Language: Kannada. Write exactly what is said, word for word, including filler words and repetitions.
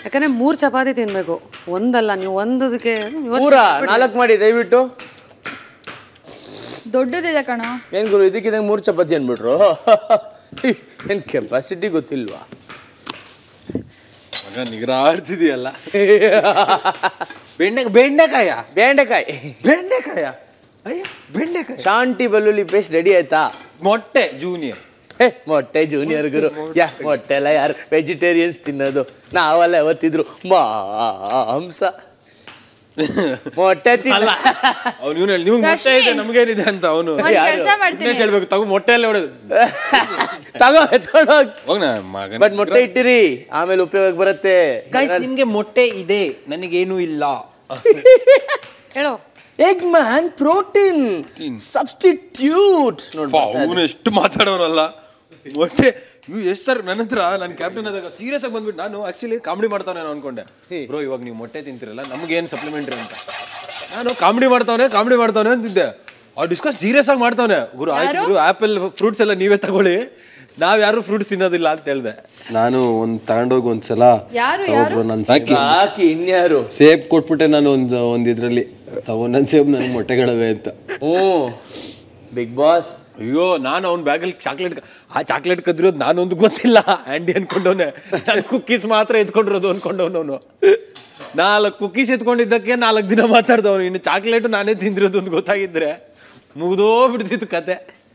ಯಾಕಂದ್ರೆ ಮೂರು ಚಪಾತಿ ತಿನ್ಬೇಕು ಒಂದಲ್ಲ ನೀವು ಒಂದಕ್ಕೆ ಮೂರ ನಾಲ್ಕು ಮಾಡಿ ದಯವಿಟ್ಟು ದೊಡ್ಡದಿದೆ ಕಣ ಏನ್ ಗುರು ಇದಕ್ಕಿದಂಗ ಮೂರು ಚಪಾತಿ ಅನ್ಬಿಟ್ರು ಏನ್ ಕೆಪಾಸಿಟಿ ಗೊತ್ತಿಲ್ವಾ ಮಗ ನಿಗ್ರಾಡ್ತಿದೀಯಲ್ಲ ಬೆಂಡೆ ಬೆಂಡೆಕಾಯ ಬೆಂಡೆಕಾಯಿ ಬೆಂಡೆಕಾಯ ಅಯ್ಯ ಬೆಂಡೆಕಾಯ ಶಾಂತಿ ಬೆಳ್ಳುಳ್ಳಿ ಪೇಸ್ಟ್ ರೆಡಿ ಆಯ್ತಾ ಮೊಟ್ಟೆ ಜೂನಿಯರ್ ಹೇ ಮೊಟ್ಟೆ ಜೂನಿಯರ್ ಗುರು ಯಾ ಮೊಟ್ಟೆ ಎಲ್ಲ ಯಾರು ವೆಜಿಟೇರಿಯನ್ಸ್ ತಿನ್ನೋದು ನಾವೆಲ್ಲ ಯಾವತ್ತಿದ್ರು ಮಾಂಸ ಮೊಟ್ಟೆ ತಿನ್ನ ಅವ್ನು ಇವನು ನೀವು ಮೊಟ್ಟೆ ಇದೆ ನಮ್ಗೇನಿದೆ ಅಂತ ಅವನು ಹೇಳ್ಬೇಕು ತಗೋ ಮೊಟ್ಟೆ ಎಲ್ಲ ಹೊಡೆದು ತಗೋ ಎತ್ಕೊಂಡೋಗ್ ಹೋಗ್ನ ಮಗನ ಬಟ್ ಮೊಟ್ಟೆ ಇಟ್ಟಿರಿ ಆಮೇಲೆ ಉಪಯೋಗ ಬರುತ್ತೆ ಗೈಸ್ ನಿಮ್ಗೆ ಮೊಟ್ಟೆ ಇದೆ ನನಗೇನು ಇಲ್ಲ ಹೇಳೋ ಎಗ್ ಮ್ಯಾನ್ ಪ್ರೋಟೀನ್ ಸಬ್ಸ್ಟಿಟ್ಯೂಟ್ ನೋಡ್ಬಾ ಅವನು ಎಷ್ಟು ಮಾತಾಡೋರಲ್ಲ ಮೊಟ್ಟೆ ನೀವು ಎಷ್ಟು ಸರ್ ನನ್ನ ಹತ್ರ ನಾನು ಕ್ಯಾಪ್ಟನ್ ಆದಾಗ ಸೀರಿಯಸ್ ಆಗಿ ಬಂದ್ಬಿಟ್ಟು ನಾನು ಆಕ್ಚುಲಿ ಕಾಮಿಡಿ ಮಾಡ್ತಾನೆ ಅನ್ಕೊಂಡೆ ಬ್ರೋ ಇವಾಗ ನೀವು ಮೊಟ್ಟೆ ತಿಂತಿರಲ್ಲ ನಮ್ಗೇನು ಸಪ್ಲಿಮೆಂಟ್ರಿ ಅಂತ ನಾನು ಕಾಮಿಡಿ ಮಾಡ್ತಾವನೆ ಕಾಮಿಡಿ ಮಾಡ್ತಾವನೆ ಅಂತಿದ್ದೆ ಅವ್ರು ಡಿಸ್ಕಸ್ ಸೀರಿಯಸ್ ಆಗಿ ಮಾಡ್ತಾವನೆ ಗುರು ಆಯ್ತು ಗುರು ಆಪಲ್ ಫ್ರೂಟ್ಸ್ ಎಲ್ಲ ನೀವೇ ತಗೊಳ್ಳಿ ನಾವ್ ಯಾರು ಫ್ರೂಟ್ಸ್ ತಿನ್ನೋದಿಲ್ಲ ಅಂತ ಹೇಳ್ದೆ ನಾನು ಒಂದ್ ತಗೊಂಡೋಗಿ ಒಂದ್ಸಲ ಹಾಕಿ ಇನ್ಯಾರು ಸೇಬ್ ಕೊಟ್ಬಿಟ್ಟೆ ನಾನು ಒಂದ್ ಒಂದ್ ಇದ್ರಲ್ಲಿ ತಗೊಂಡ್ ನನ್ ಸೇಬ್ ನನ್ಗೆ ಮೊಟ್ಟೆಗಳವೆ ಅಂತ ಹ್ಞೂ ಬಿಗ್ ಬಾಸ್ ಅಯ್ಯೋ ನಾನು ಅವ್ನ ಬ್ಯಾಗಲ್ಲಿ ಚಾಕ್ಲೇಟ್ ಆ ಚಾಕ್ಲೇಟ್ ಕದ್ದಿರೋದು ನಾನೊಂದು ಗೊತ್ತಿಲ್ಲ ಆಂಡಿ ಅನ್ಕೊಂಡವನೆ ನಾನು ಕುಕ್ಕೀಸ್ ಮಾತ್ರ ಎತ್ಕೊಂಡಿರೋದು ಅನ್ಕೊಂಡವನವನು ನಾಲ್ಕು ಕುಕ್ಕೀಸ್ ಎತ್ಕೊಂಡಿದ್ದಕ್ಕೆ ನಾಲ್ಕು ದಿನ ಮಾತಾಡ್ದವನು ಇನ್ನು ಚಾಕ್ಲೇಟು ನಾನೇ ತಿಂದಿರೋದು ಅಂತ ಗೊತ್ತಾಗಿದ್ರೆ ಮುಗ್ದೋ ಬಿಡ್ತಿತ್ತು ಕತೆ